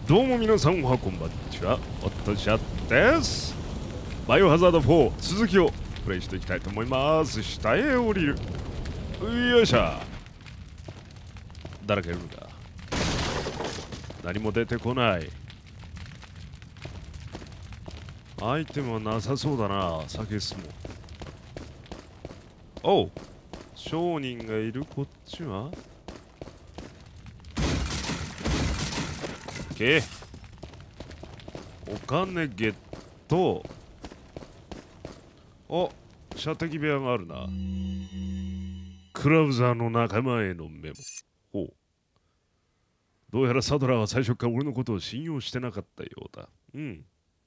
どうも皆さんはこんばんちは。私はです。バイオハザード4続きをプレイしていきたいと思います。下へ降りる。よいしょ。誰かいるのか。何も出てこない。アイテムはなさそうだな。酒すも。おう、商人がいる。こっちはOK。お金ゲット。お、射的部屋があるな。クラウザーの仲間へのメモ。ほう。どうやらサドラーは最初から俺のことを信用してなかったようだ。うん。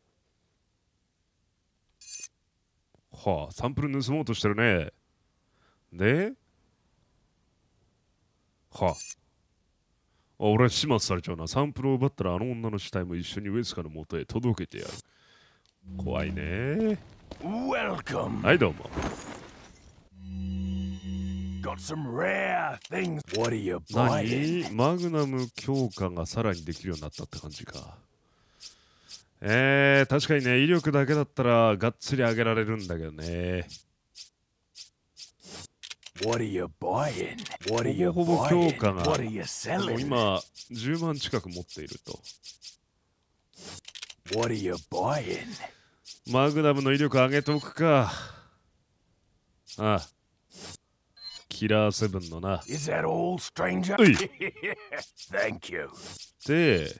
はあ、サンプル盗もうとしてるね。ではあ。俺は始末されちゃうな。サンプルを奪ったらあの女の死体も一緒にウエスカの元へ届けてやる。怖いね。はい、どうも。何？マグナム強化がさらにできるようになったって感じか。確かにね、威力だけだったらがっつり上げられるんだけどね。ほぼほぼ強化がもう今10万近く持っていると。マグナムの威力上げておくか。ああ、キラーセブンのな。で、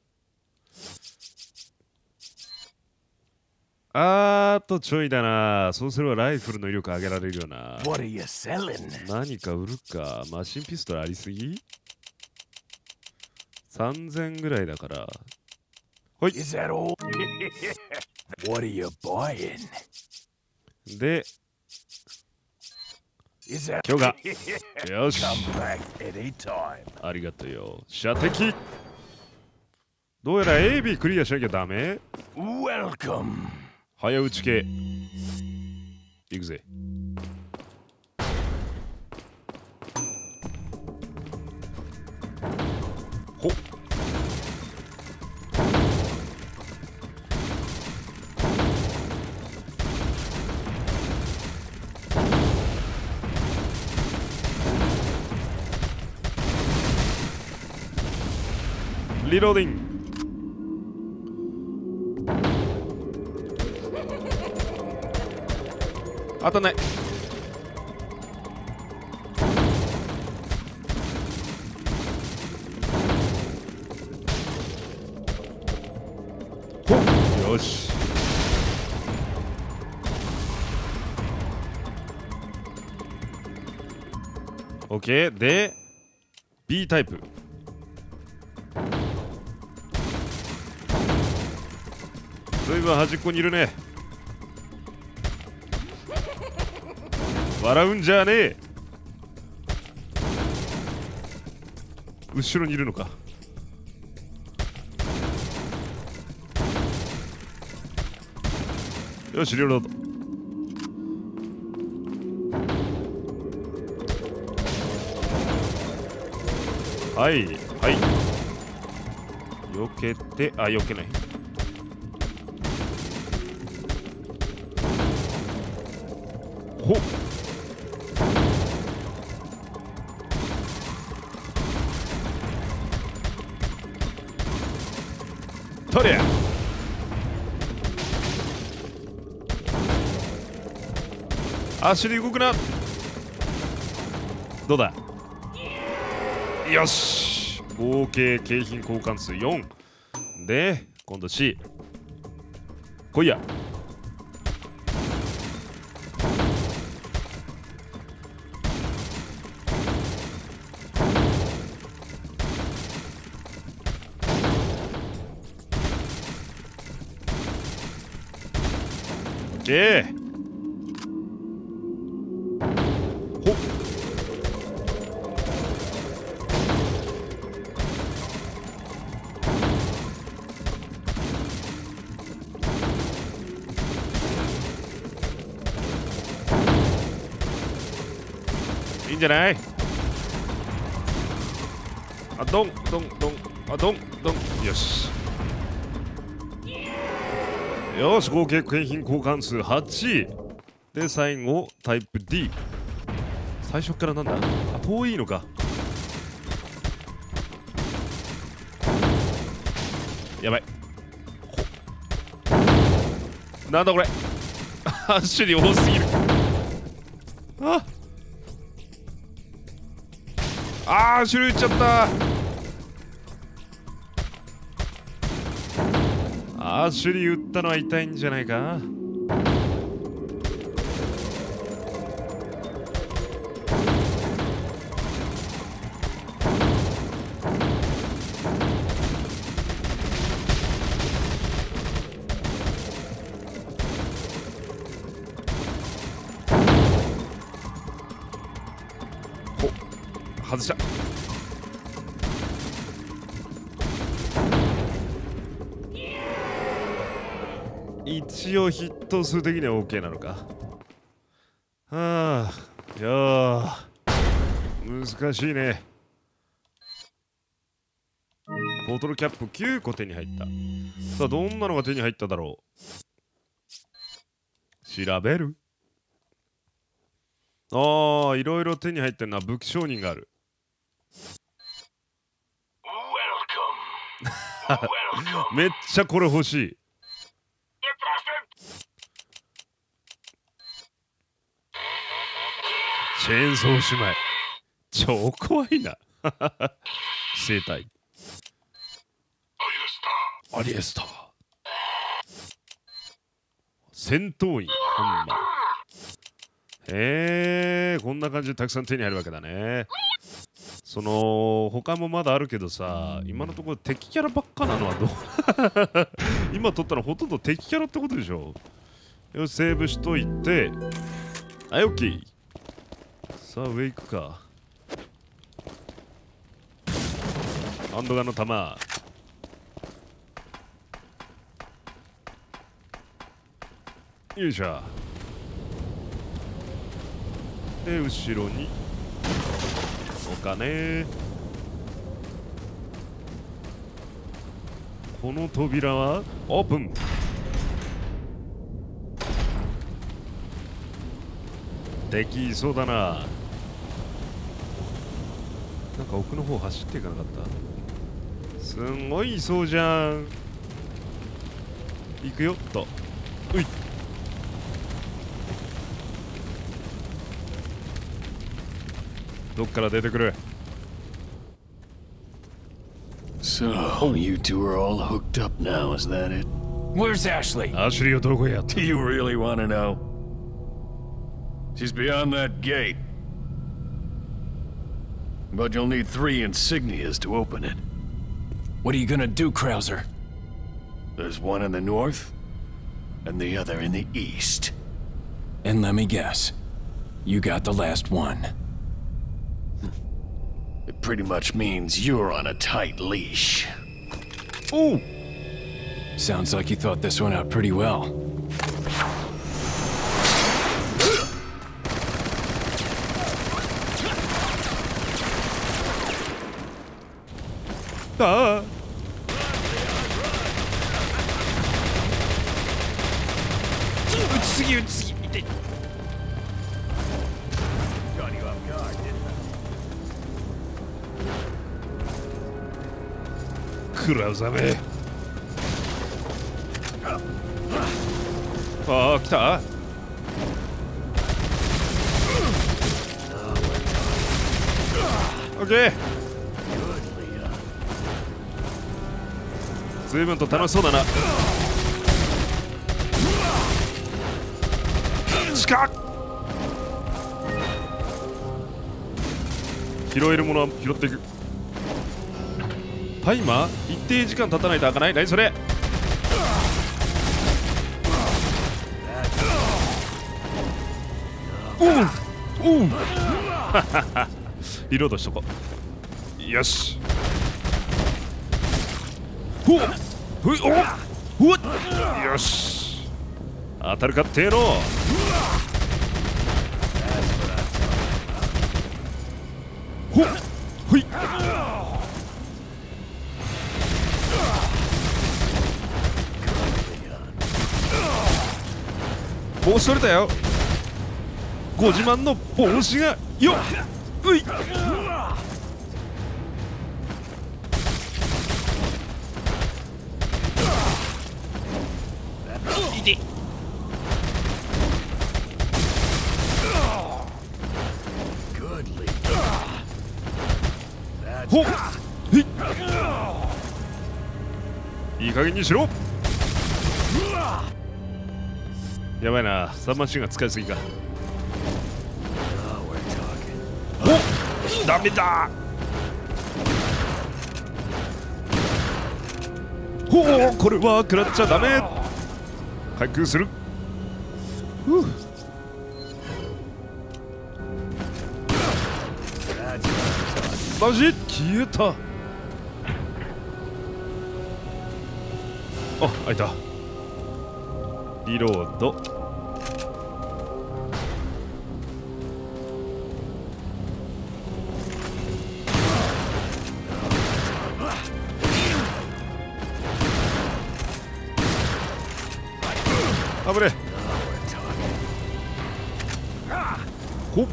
あとちょいだな。そうすればライフルの威力上げられるよな。何か売るか。マシンピストルありすぎ ?3000 ぐらいだから。ほい。で、今日が。よし。ありがとうよ。射的。どうやら AB クリアしなきゃダメ？早打ち系。いくぜ。ほっ。リローディング。当たんない。ほっ、よし。OK で B タイプ。ずいぶん端っこにいるね。笑うんじゃねえ。後ろにいるのか。よし、リロード。はいはい。避けて、あ、避けない。ほっ。取れや。足で動くな。どうだ。よし。合計景品交換数4で、今度 C 来いや。OK。ほっ。いいんじゃない？あ、ドンドンドン。 あ、ドンドン。よしよし、合計景品交換数8で、最後タイプ D。 最初からなんだ、あ、遠いのか。やばい、なんだこれアッシュに多すぎる。種類いっちゃった。種類打ったのは痛いんじゃないか。外した。一応ヒット数的には OK なのか。いやー難しいね。ボトルキャップ9個手に入った。さあ、どんなのが手に入っただろう。調べる。いろいろ手に入ってるのは武器商人がある。めっちゃこれ欲しい。チェーンソー姉妹超怖いな。生体アリエスター戦闘員ほんま。こんな感じでたくさん手に入るわけだね。その他もまだあるけどさ、今のところ敵キャラばっかなのはどう今取ったのほとんど敵キャラってことでしょ。よし、セーブしといて、はい、オッケー。さあ、上行くか。ハンドガンの弾。よいしょ。で、後ろにお金。この扉はオープン。敵いそうだな。なんか奥の方走っていかなかった？すんごいいそうじゃん。行くよっと。うい。どっから出てくる。 So, you two are all hooked up now, is that it? Where's Ashley? アシュリーをどこへやった？ Do you really want to know? She's beyond that gate. But you'll need 3 insignias to open it. What are you gonna do, Krauser? There's one in the north, and the other in the east. And let me guess, you got the last one. It pretty much means you're on a tight leash. Ooh! Sounds like you thought this one out pretty well. Ah! Krauserめ。ああ、来た。オッケー。随分と楽しそうだな。近っ。拾えるものは拾っていく。タイマー一定時間経たないと開かない。何それ。おうリロードしとこう。よし。ほっほっほっ。よし、当たるかってえの。ほっほい。 帽子取れたよ。ご自慢の帽子がよっうい。ほっいい加減にしろ。やばいな、サブマシンが使いすぎか。おダメだ。ほうこれは食らっちゃダメ。回復する。マジ消えた。あ、開いた。リロード。危ねえ。ほっ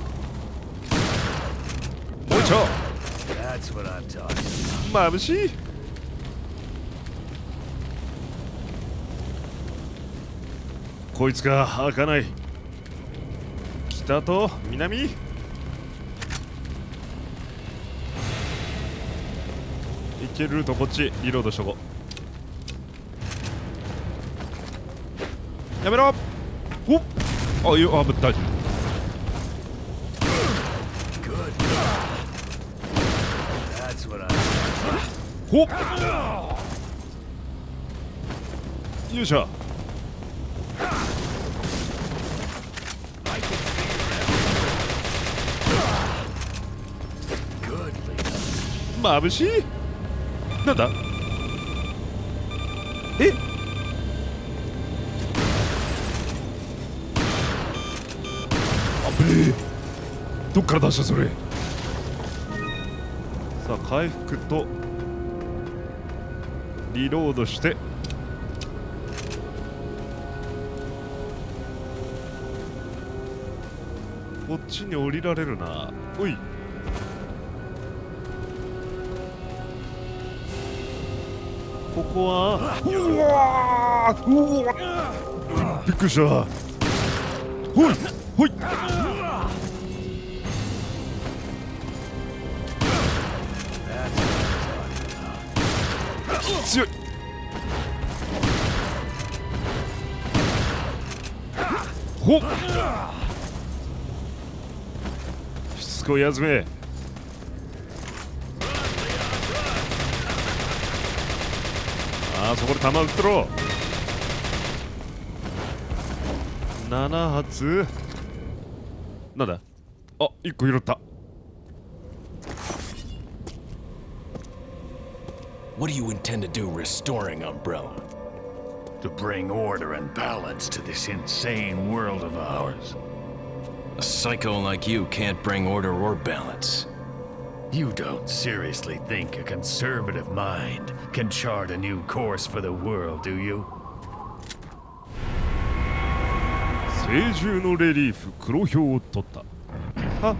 もう一丁。まぶしい。こいつが開かない。北と南。いけるルートこっちリロードしとこう。やめろ。ほっあいやあぶった大丈夫。ほっよいしょ。まぶしい。なんだえあぶねえ。どっから出したそれ。さあ回復とリロードしてこっちに降りられるな。おいここはうわびっくりした。ほいほい強い。ほっしつこいやつめ。あそこで弾撃ってろ。7発なんだ。あ1個拾った。 What do you intend to do restoring Umbrella? To bring order and balance to this insane world of ours. A psycho like you can't bring order or balance. You don't seriously think a conservative mind can chart a new course for the world, do you? 聖獣のレリーフ黒豹を取った。あ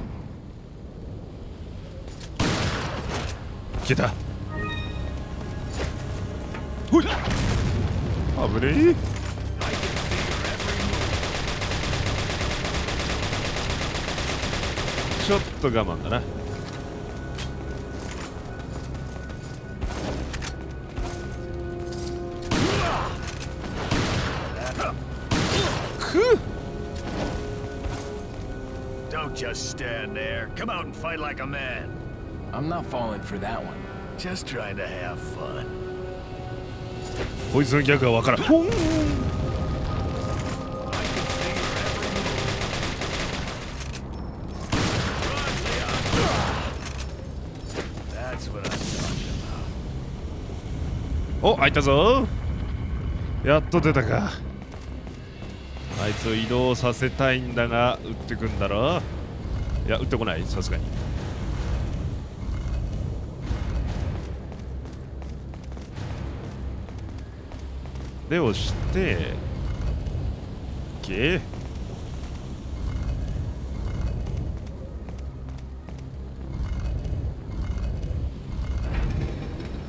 消えた。ほい危ねえ。ちょっと我慢だな。 Don't just stand there. Come out and fight like a man. I'm not falling for that one. Just trying to have fun. こいつのギャグはわからん。お、開いたぞ。やっと出たか。あいつを移動させたいんだが撃ってくんだろ。いや撃ってこない、さすがに。で押して OK。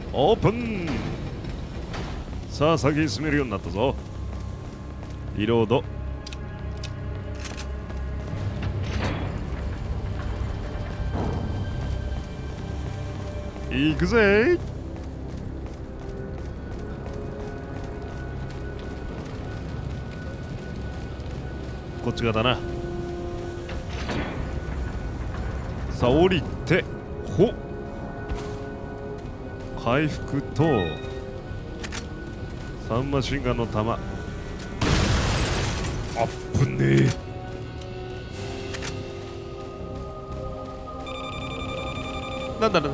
オープン。さあ先に進めるようになったぞ。リロード。行くぜ。こっち側だな。さあ降りて、ほ回復とサンマシンガンの弾。あっぶねえ。なんだろう。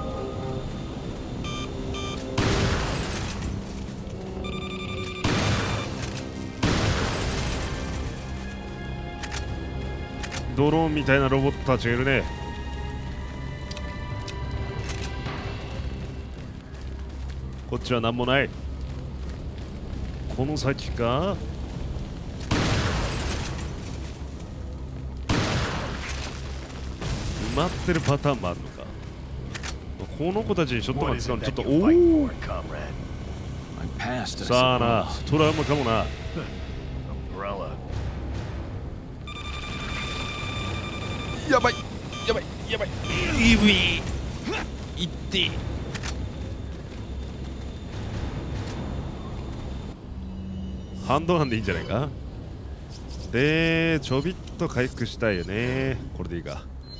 ドローンみたいなロボットたちがいるね。こっちは何もない。この先か。埋まってるパターンもあるのか。この子たちにショットガン使うのちょっとおお。さあな、トラウマかもな。やばいやばいやばい。いってハンドガンでいいんじゃないか。でちょびっと回復したいよね。これでいいか。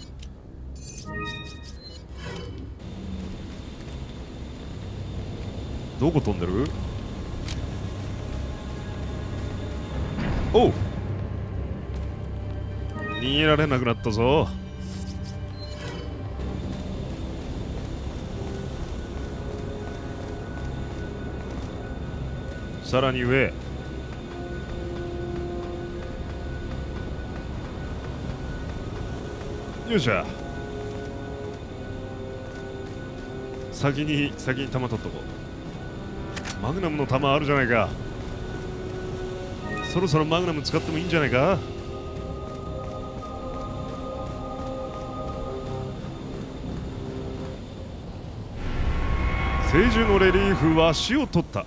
どこ飛んでる。おう、逃げられなくなったぞ。さらに上。よっしゃ。先に弾取っとこう。マグナムの弾あるじゃないか。そろそろマグナム使ってもいいんじゃないか。聖樹のレリーフは死を取った。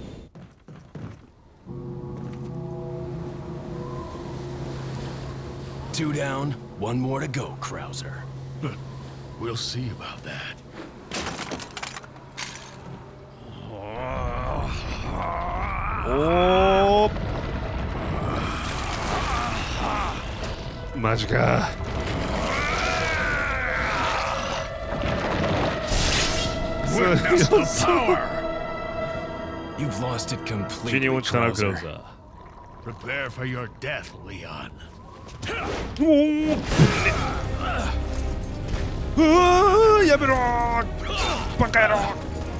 Two down, one more to go, Krauser. We'll see about that. おお、マジか。 Witness the power. You've lost it 地 completely, に落ちたな、クラウ Krauser. ザー。 Prepare for your death, Leon. おお、うわー、やめろー、バカ野郎。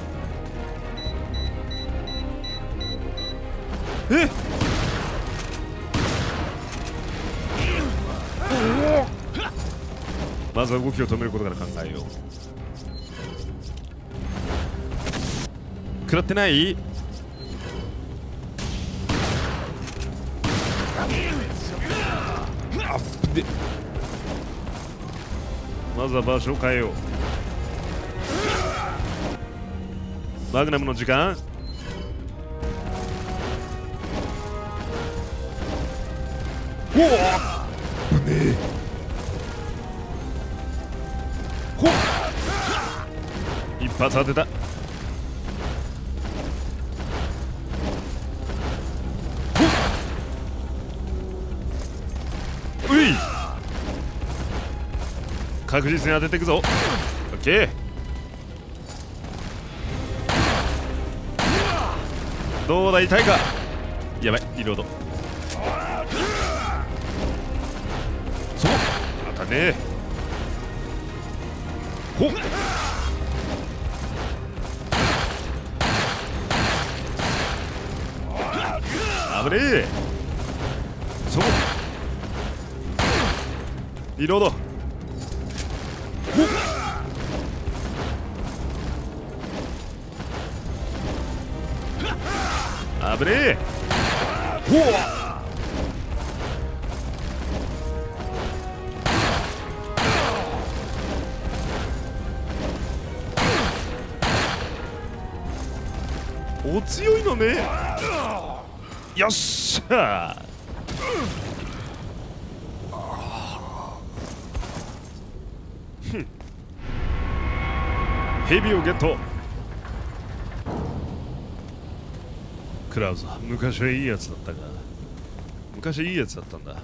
え、まずは動きを止めることから考えよう。食らってない？あっで、まずは場所を変えよう。マグナムの時間。おお、危ねえ。ほっ、一発当てた。ほっ、うい、確実に当てていくぞ。オッケー。どうだ、痛いか。やばい、リロード。そう、当たねえ。ほっ、危ねえ。そう、リロード。ほっ、危ねえ。ほっ、 お強いのね。よっしゃヘビをゲット。クラウザ、昔はいいやつだったが、昔はいいやつだったんだ。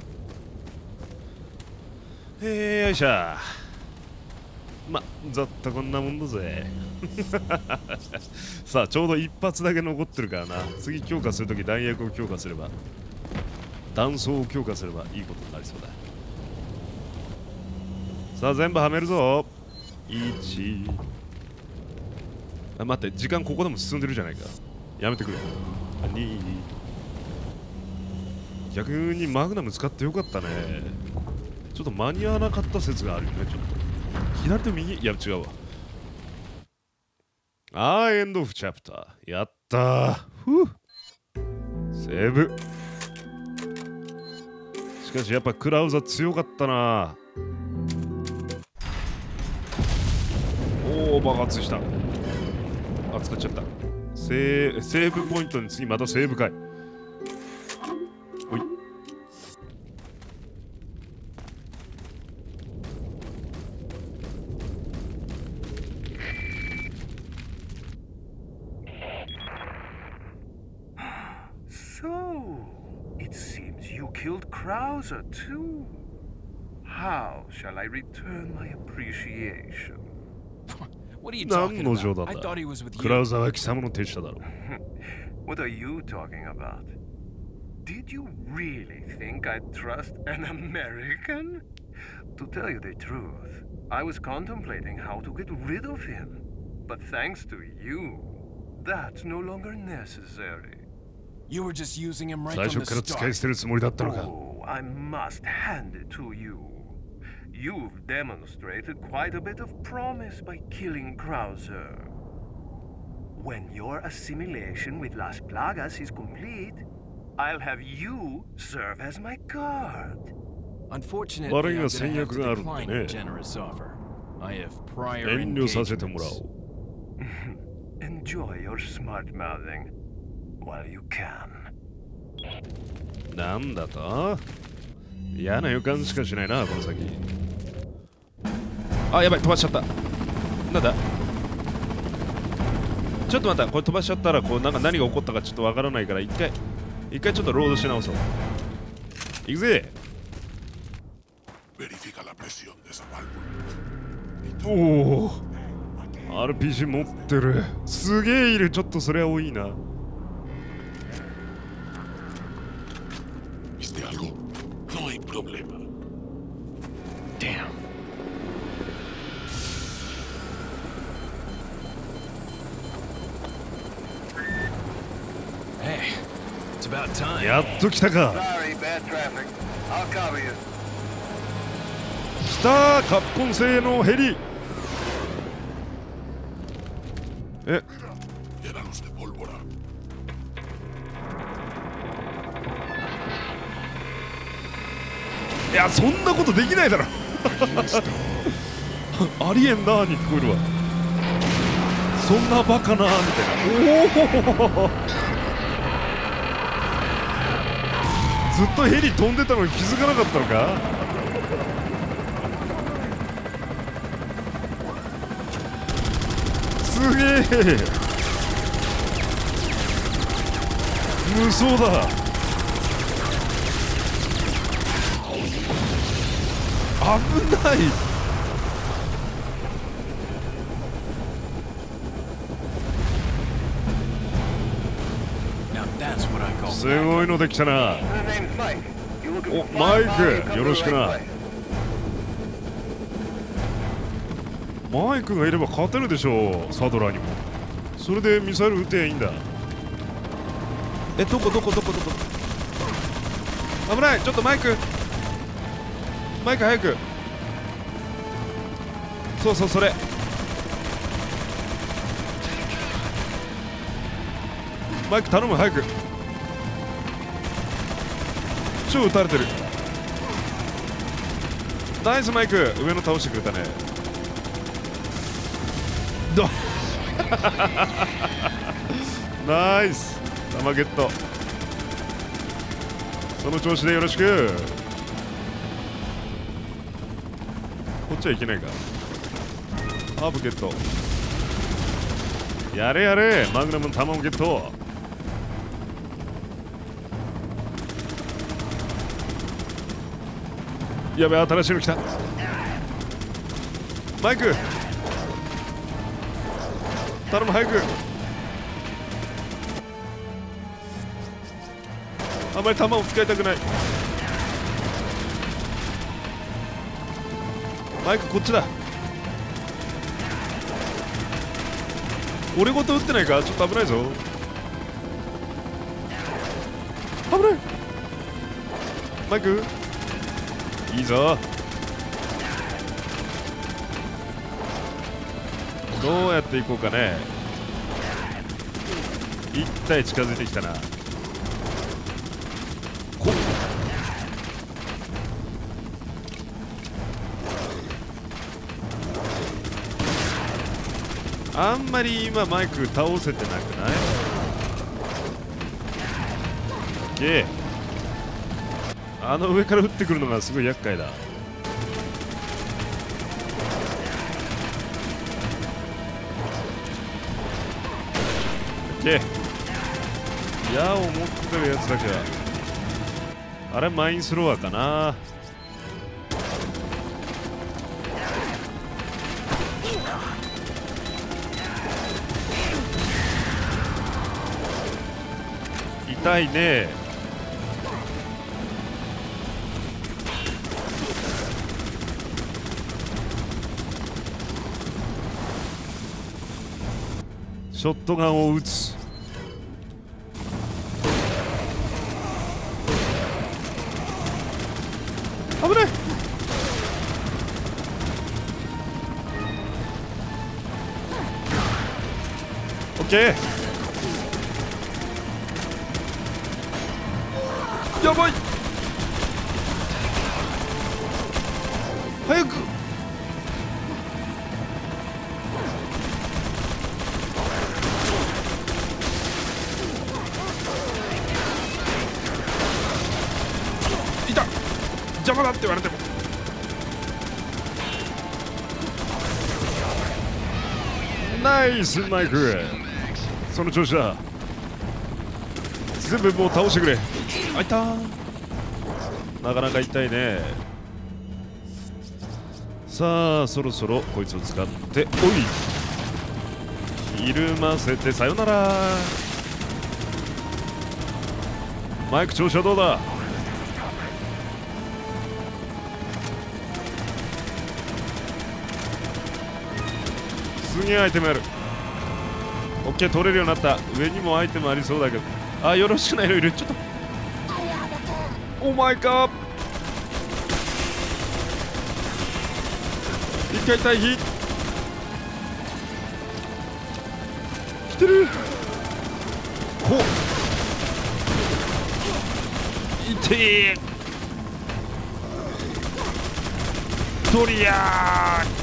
よいしょ。ま、ざっとこんなもんだぜ。さあ、ちょうど一発だけ残ってるからな。次強化するとき弾薬を強化すれば、弾倉を強化すればいいことになりそうだ。さあ、全部はめるぞ。1。あ、待って、時間ここでも進んでるじゃないか。やめてくれ。2。逆にマグナム使ってよかったね。ちょっと間に合わなかった説があるよね、ちょっと。左と右、いや、違うわ。エンドオフチャプター。やったー。ふぅ。セーブ。しかしやっぱクラウザ強かったな。爆発した。使っちゃった。セーブポイントに次またセーブかい。おい。 So, it seems you killed Krauser too. How shall I return my appreciation? What are you 何 talking の冗 about? 談 I だ。 thought he was with クラ you. ウザは貴様の手下だろう。 What are you talking about? Did you really think I'd trust an American? To tell you the truth, I was contemplating how to get rid of him. But thanks to you, that's no longer necessary. You were just using him right 最 from 初 the から使い start. 捨てるつもりだったのか。 Oh, I must hand it to you. You've demonstrated quite a bit of promise by killing Krauser. When your assimilation with Las Plagas is complete, I'll have you serve as my guard. Unfortunately, 悪い I'm が gonna 戦 have 略 to があるん decline で your ね。 generous offer. I have prior 遠慮させてもら engagements. おう。 Enjoy your smart mouthing while you can. なんだと？嫌な予感しかしないな、この先。やばい、飛ばしちゃった。なんだ？ちょっと待った、これ飛ばしちゃったらこうなんか何が起こったかちょっとわからないから一回ちょっとロードし直そう。行くぜ。おお、RPG 持ってる。すげえいる。ちょっとそれは多いな。 Damn. Hey, it's about time. やっと来たか。 Sorry, bad traffic. I'll cover you. 来たー、カッポン製のヘリ。いや、そんなことできないだろ。ありえんなーに聞こえるわ。そんなバカなーみたいな。おお、ずっとヘリ飛んでたのに気づかなかったのか。すげえ無双だ。危ない。 Now that's what I call すごいのできたな。 The name's Mike. You looking お、 for マ fun? イ You ク come よ to ろ the しく right な。 place. マイクがいれば勝てるでしょう、サドラーにも。それでミサイル撃てばいいんだ。どこ危ない。ちょっとマイク早く。そうそれ。マイク頼む、早く。超撃たれてる。ナイスマイク。上の倒してくれたね。 ナイス弾ゲット。その調子でよろしく。こっちはいけないか。ハーブゲット。やれやれ、マグナムの弾をゲット。やべ、新しいの来た。マイク頼む、早く。あまり弾を使いたくない。マイクこっちだ。俺ごと撃ってないか。ちょっと危ないぞ。危ない。マイクいいぞ。どうやっていこうかね。一体近づいてきたな。ほっ、あんまり今マイク倒せてなくない？あの上から撃ってくるのがすごい厄介だ。矢を持ってるやつだけはあれマインスローアーかな。痛いね。ショットガンを撃つ。危ない。オッケー。やばい。早く。いた。邪魔だって言われても。ナイスマイク。その調子だ。全部もう倒してくれ。あいた。なかなか痛いね。さあそろそろこいつを使って、おい、ひるませてさよなら。マイク調子はどうだ。すげえアイテムある。オッケー、取れるようになった。上にもアイテムありそうだけど、あ、よろしくないのいる。ちょっとお前か。一回退避。来てる。ほっ、痛え。ドリアー。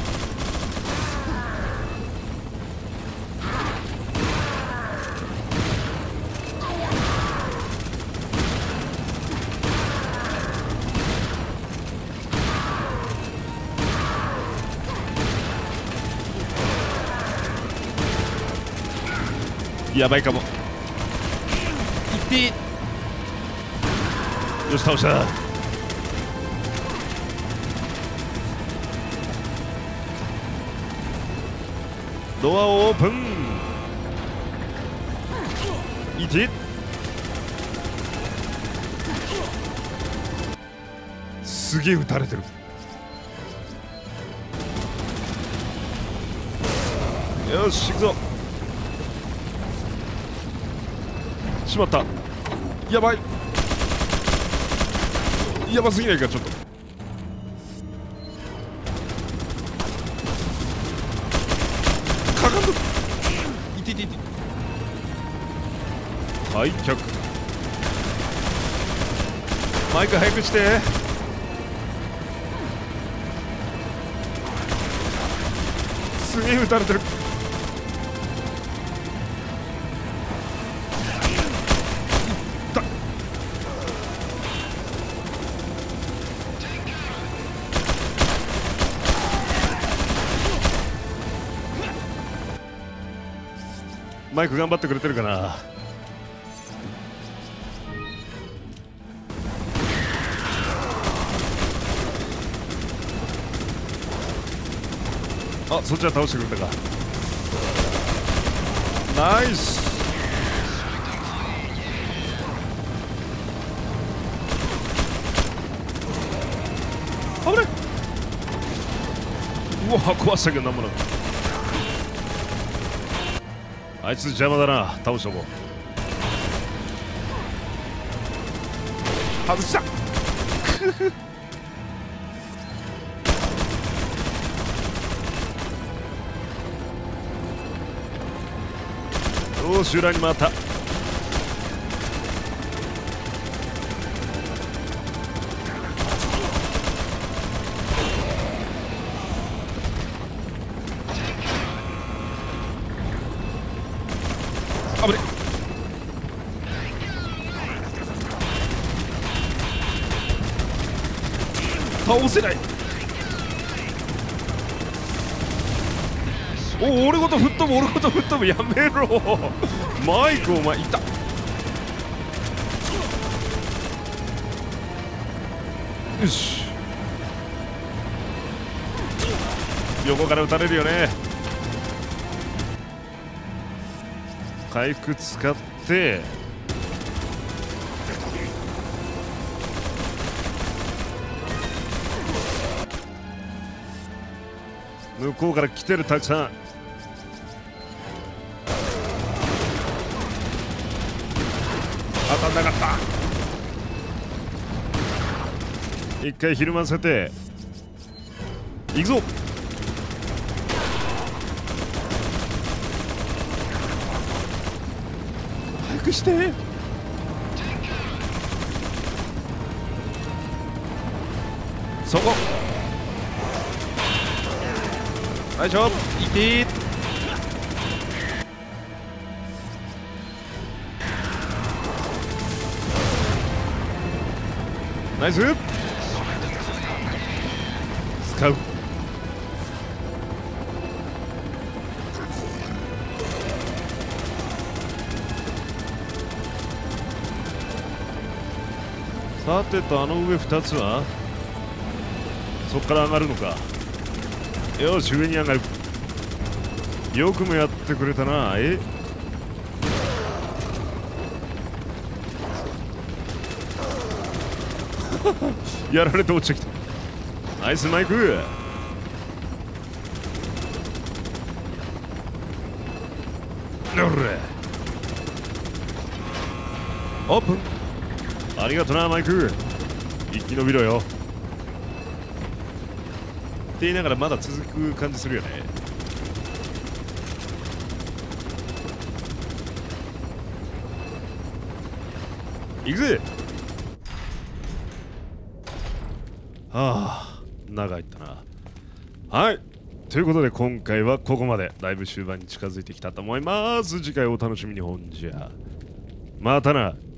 やばいかも。いってー。よし、倒した。ドアをオープン。いて。すげえ撃たれてる。よし、行くぞ。しまった。やばい。やばすぎないか。ちょっとかかんの。いていていて。退却。マイク早くして。すげえ撃たれてる。 マイク頑張ってくれてるかな。あ、そっちは倒してくれたか。ナイス。危ない。うわ、壊したけどなんもなかった。あいつ邪魔だな。倒しとこう。外したよし、裏に回った。あぶね。倒せない。お、俺ごと吹っ飛ぶ、俺ごと吹っ飛ぶ、やめろマイク、お前いた。よし、横から撃たれるよね。回復使って向こうから来てる。たくさん当たんなかった。一回ひるませて行くぞ。早くして。そこ。よいしょ、いってー。ナイス。使う。さてと、あの上2つはそっから上がるのか。よし、上に上がる。よくもやってくれたな。やられて落ちてきた。ナイスマイク。オープン。ありがとなマイク。生き延びろよって言いながらまだ続く感じするよね。行くぜ。はあ、長いったな。はい、ということで今回はここまで。だいぶ終盤に近づいてきたと思います。次回お楽しみに。ほんじゃまたな。